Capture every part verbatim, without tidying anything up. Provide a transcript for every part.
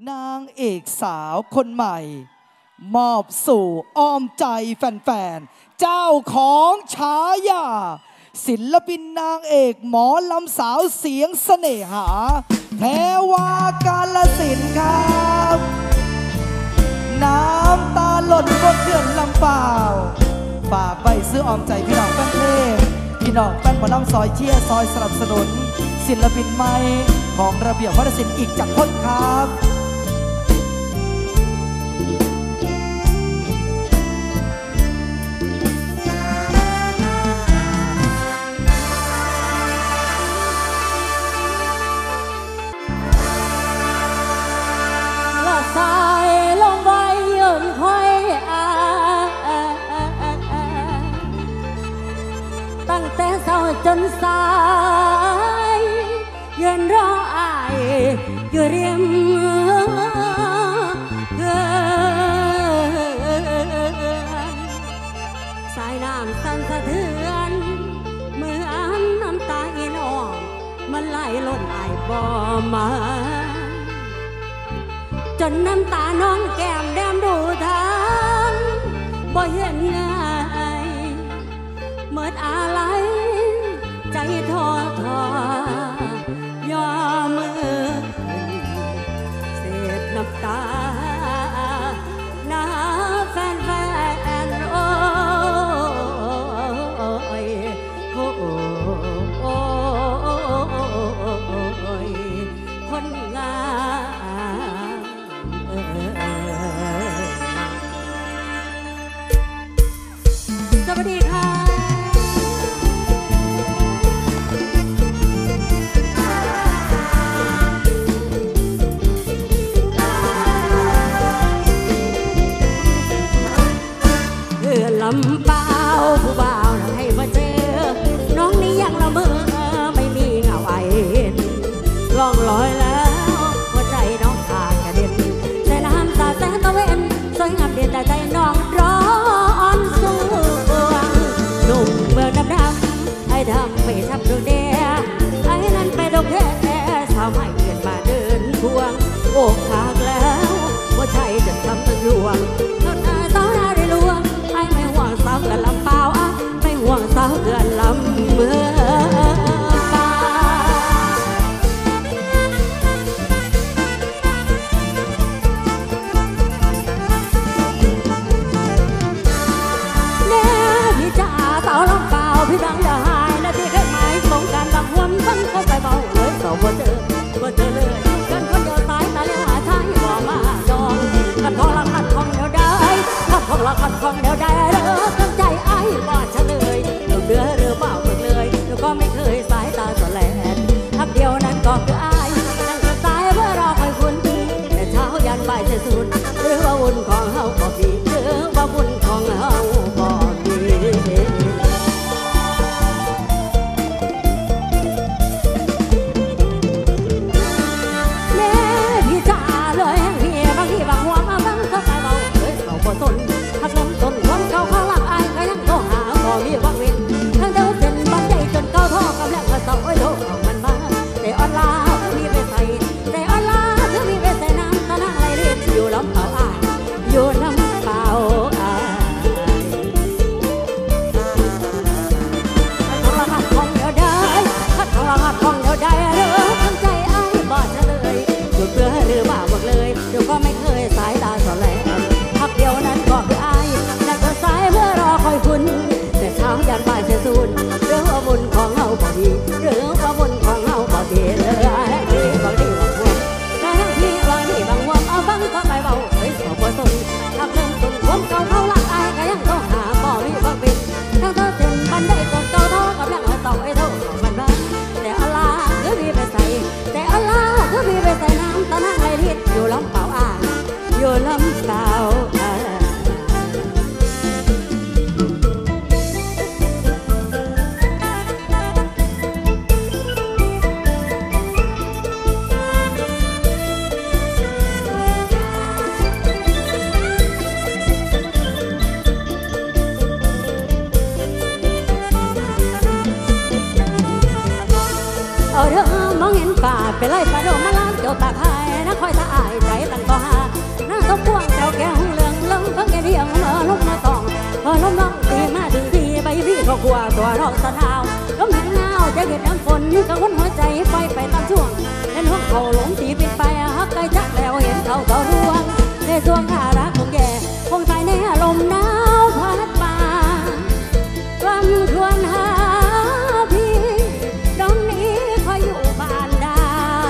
นางเอกสาวคนใหม่มอบสู่อ้อมใจแฟนๆเจ้าของฉายาศิลปินนางเอกหมอลำสาวเสียงเสน่หาแพรวากาลสินครับน้ำตาหล่นบนเขื่อนลำเปล่าฝากไปซื้ออ้อมใจพี่น้องแฟนเพลงพี่น้องแฟนหมอลำซอยเชียร์ซอยสนับสนุนศิลปินใหม่ของระเบียบวัฒนศิลป์อีกจากคนครับสายลงไว้ยืนคอยอาตั้งแต่เช้าจนสายยืนรออายอยู่ริมเขื่อนสายน้ำสั่นสะเทือนเหมือนน้ำตาอีน้องมันไหลล้นอายบ่มาจนน้ำตาน้องแก้มแดมดูทางบ่เห็นง่ายเมื่ออะไรใจท้อท้อยอมือเศษน้ำตาหน้าแฟนแฟนโอ้ยโอ้ยคนงามสวัสดีค่ะเพื่อลำเปล่าผู้บ่าวให้มาเจอน้องนี้ยังละเมอไม่มีเงาไอล่องลอยแล้วหัวใจน้องขาดกระเด็นใส่น้ำตาแสงตะเวนสวยงามเด่นแต่ใจน้องร้อนสู้หนุ่มเมืองดำดำให้ทำไม่ทำดูเดียไอ้นั้นไปดงแค่สาวไม่เกินมาเดินพวงโอกหักแล้วหัวใจจะทำตะลวงเท่านั้นสาวนาได้ลวงไอ้ไม่ห่วงสาวเกินลำเปล่าอ่ะไม่ห่วงสาวเกินลำเมืองพี่บังอย่าหายนาทีแค่หมายสงการบางวันฟังเข้าไปเบาเลยสาวบ่เจอบ่เจอเลยกันคนเดียวสายตาเลี้ยงหาทางบ่มาดองขัดทองละขัดทองเดียวได้ขัดทองละขัดทองเดียวได้เด้อตั้งใจไอ้บ่เฉลยเดือเรือเปล่าเบิกเลยแล้วก็ไม่เคยสายตาสแลนทักเดียวนั้นก็คือไอ้นั่งกระสายเพื่อรอคอยคุณแต่เช้ายันบ่ายจะสุดหรือว่าวุ่นของเฮาบ่มีหรือว่าวุ่นของเฮาบ่มีต้นหักลำต้นคนเขาเขาลักอายก็ยังโทรหาพอมีวังเว้นทั้งเดินเส้นบันไดจนเก้าท่อกำลังกระเสาไอ้โลกของมันมาแต่ออนลามีไปใส่แต่ออนลาเธอมีไปใส่น้ำตาหน้าไหลเรียนอยู่ลำเปล่าอายอยู่น้ำเปล่าอายขัดทองละขัดทองเดียวได้ขัดทองละขัดทองเดียวได้เด้อทั้งใจอายบ่เฉลยหยุดเพื่อหรือบ่าบอกเลยเดี๋ยวก็ไม่เคยสายตาสแลเดียวนั้นก็คืออายนั่งก็สายเพื่อรอคอยคุณแต่เช้ายันบ่ายเสียสูญเรื่องว่าบุญของเฮาบ่ดีเรื่องว่าบุญของเฮาบ่ดีเลยดีบางดีบางวงแต่ทั้งที่บางดีบางวงเอาฟังก็ไปเบาเฮ้ยสาวบ่สนทักเริ่มต้นความเก่าเขาลักอายก็ยังต้องหาบ่มีบางเป็นทั้งเธอเส้นบันไดจนเก่าเท่ากำลังมาต่อไอ้เท่าของมันบ้างแต่อัลลาเธอมีไปใส่แต่อัลลาเธอมีไปใส่น้ำตาหน้าไหลลิดอยู่ลำเปล่าอ่างอยู่ลำเปล่าเอาเธอมองเห็นป่าไปไล่ปลาโดมาล้างเจ้าตาไข่นะคอยตาอายใจตั้งตัวรองสนาวลมแห้งหนาวจะเกิดน้ำฝนกังวลหัวใจไปไปตามช่วงเล่นห้องเขาหลงตีเป็นไปฮักไกลจักแล้วเห็นเขาเขาร่วงในดวงหารักของแกคงตายในลมหนาวพัดมากำควรหาพี่ดองนี้คอยอยู่บ้านดา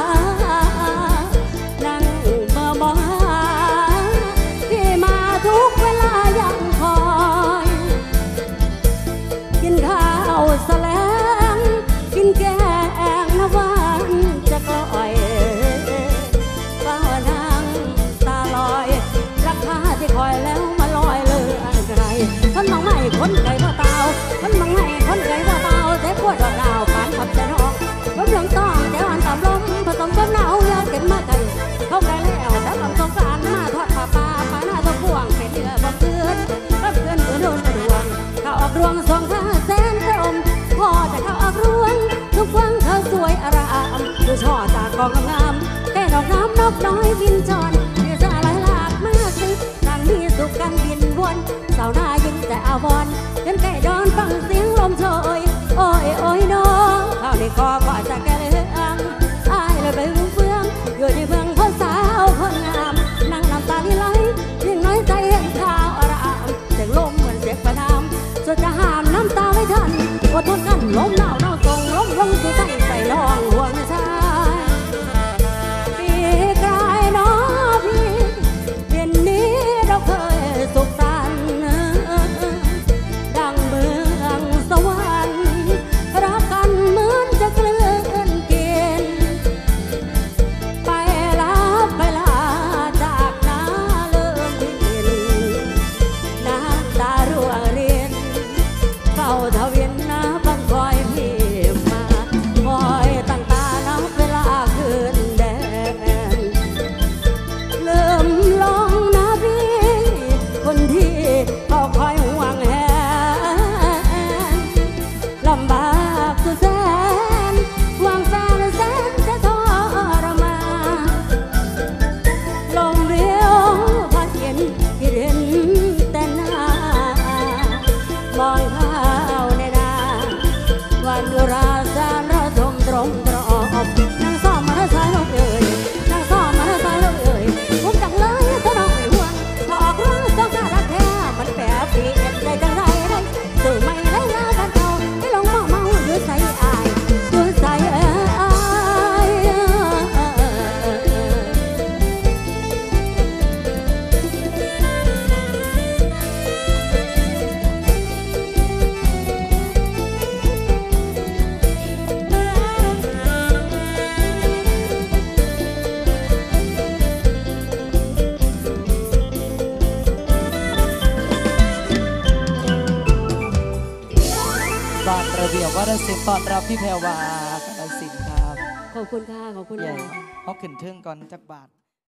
นั่งเมื่อมองหาพี่มาทุกเวลายังคอยกินข้าวแสลงกินแกงน้ำหวานจะกล่อยเฝ้านั่งตาลอยรักข้าที่คอยแล้วมาลอยเลื่อนไกลคนมองไม่คนไกลว่าเตาคนมองไม่คนไกลว่าเตาแต่ปวดดอกดาวผ่านขับใจน้องรถเรื่องต้องแต่วันตามลมผสมกับหนาวเลือดเก็บมาไกลเข้าไกลแล้วแต่ลำสงสารหน้าทอดผ้าป่าป่าหน้าตัวพ่วงเป็นเรือบ่เพื่อนรับเพื่อนเพื่อนโดนกระดวงข้าออกรวงสองข้าแสนกระอมพอแต่ข้าออกรวงทุกฟังเธอสวยอารามดูช่อจากกองงามแค่ดอกน้ำนกน้อยบินจรเรือสาลายหลากมากสิต่างมีสุขกันบินวนสาวหน้ายิ่งแต่อาวรเดินใกล้ดอนฟังเสียงลมโชยโอ้ยโอ้ยน้องข้าวในคอก็จะแก่เลืองอายเลยไปรุ่งเฟืองอยู่ในเมืองคนสาวคนงามนั่งน้ำตาที่ไหลยิ่งน้อยใจเห็นข่าวอารามเสียงลมเหมือนเสียงประนามสุดจะห้ามน้ำตาไม่ทันอดทนกันลมหนาวหนาวส่งลมลงสู่ใจใส่ลองห่วงชายปีกลายน้อพี่เย็นนี้เราเคยสุขสันต์ดังเมืองสวรรค์รักกันเหมือนจะเคลื่อนเกณฑ์ไปลาไปลาจากนาเลื่อนดินน้ำตาร่วงรินเฝ้าทวินน้ำบังคอยพี่มาคอยตั้งตานับเวลาคืนแดนลืมลองนะพี่คนที่เขาคอยห่วงแหนลำบากสุดแสนหวังแฟนแสนจะทรมานลมเรียวพัดเย็นที่เห็นแต่หน้ามองข้าวในนาวันดุราสารระทมตรงตรอบนางซ้อมมาสายลมเอ่ยนางซ้อมมาสายลมเอ่ยผมจังเลยถ้าน้องไม่ห่วงพอออกร้องต้องการรักแท้มันแปรเปลี่ยนใจจังไรได้สื่อไม่ได้ลากันเก่าไม่ลงเมาเมาอยู่ใส่อายอยู่ใส่อายบ้านระเบียบวัฒนศิลป์ตอนรับพี่แพรวากาฬสินธุ์ครับขอบคุณค่ะขอบคุณใหญ่ค่ะเขาขึ้นเทิงก่อนจักบาท